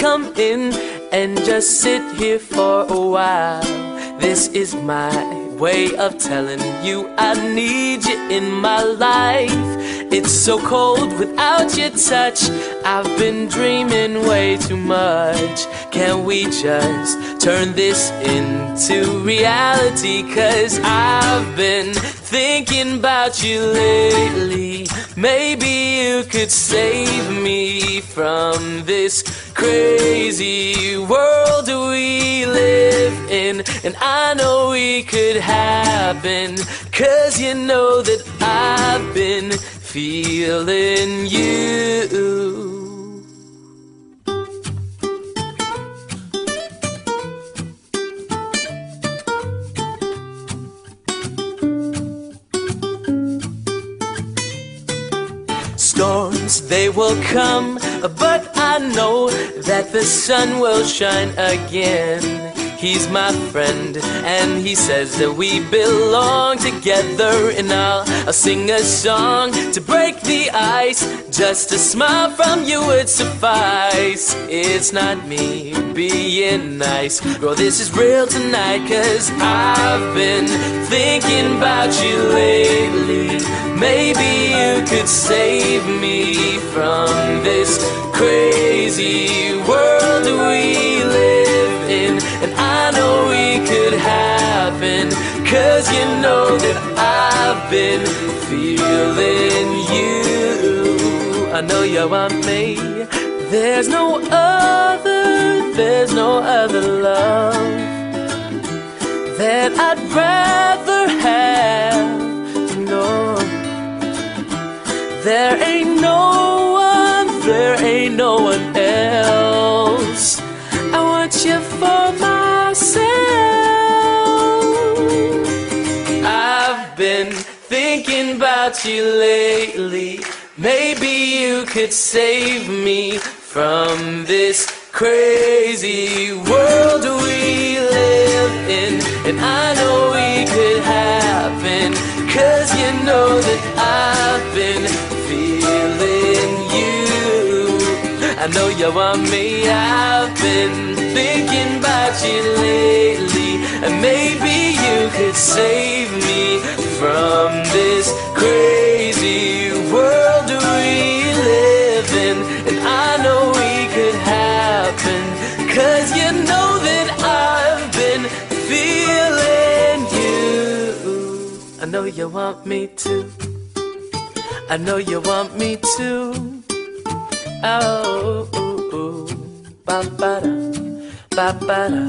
come in and just sit here for a while. This is my way of telling you I need you in my life. It's so cold without your touch. I've been dreaming way too much. Can we just turn this into reality? 'Cause I've been thinking about you lately. Maybe you could save me from this crazy world we live in. And I know we could happen, 'cause you know that I've been feeling you. Storms, they will come, but I know that the sun will shine again. He's my friend, and he says that we belong together. And I'll sing a song to break the ice. Just a smile from you would suffice. It's not me being nice, girl, this is real tonight. 'Cause I've been thinking about you lately. Maybe you could save me from this crazy world we live in. And I know we could happen, 'cause you know that I've been feeling you. I know you want me. There's no other love that I'd rather have. No, there ain't no one else. I want you for myself. I've been thinking about you lately. Maybe you could save me from this crazy world we live in. And I know we could happen, 'cause you know that I've been feeling you. I know you want me. I've been thinking about you lately. And maybe you could save me from this crazy world we live in. And I know we could happen, 'cause you know that I've been feeling you. I know you want me to. I know you want me to. Oh, ba-ba-da, ba-ba-da.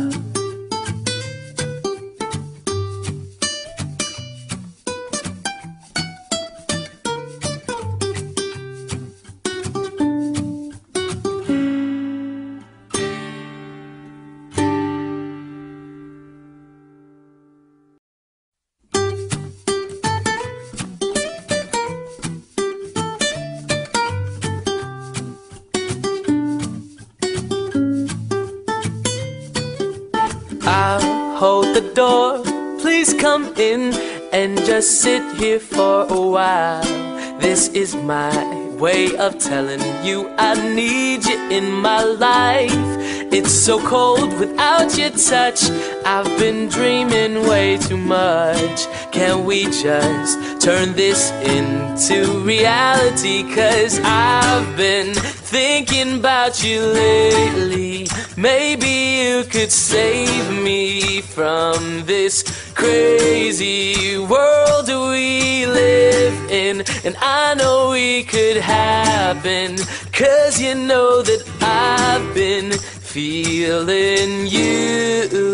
I'll hold the door, please come in and just sit here for a while. This is my way of telling you I need you in my life. It's so cold without your touch. I've been dreaming way too much. Can we just turn this into reality? 'Cause I've been thinking about you lately. Maybe you could save me from this crazy world we live in. And I know we could happen, 'cause you know that I've been feeling you.